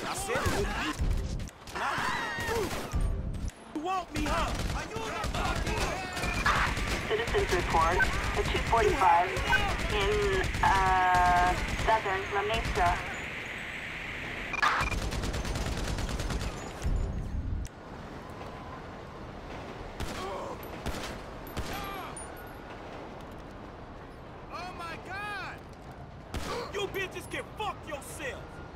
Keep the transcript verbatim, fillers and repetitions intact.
I said it wouldn't be. You want me, huh? Citizens report at two forty-five in uh, southern La Mesa. Oh my God! You bitches can fuck yourselves!